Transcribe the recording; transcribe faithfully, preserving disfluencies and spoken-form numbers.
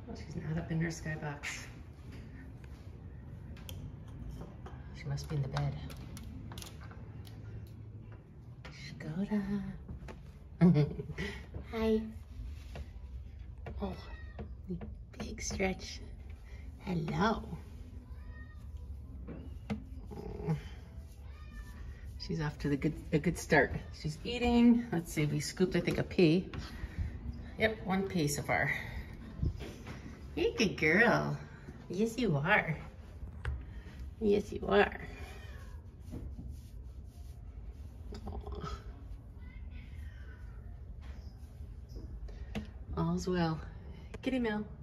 Well, she's not up in her skybox. She must be in the bed. Shkoda. Hi. Oh, big stretch. Hello. Oh. She's off to the good a good start. She's eating. Let's see, we scooped, I think, a pea. Yep, one pea so far. You're a good girl. Yes, you are. Yes, you are. Aww. All's well. Kitty Mel.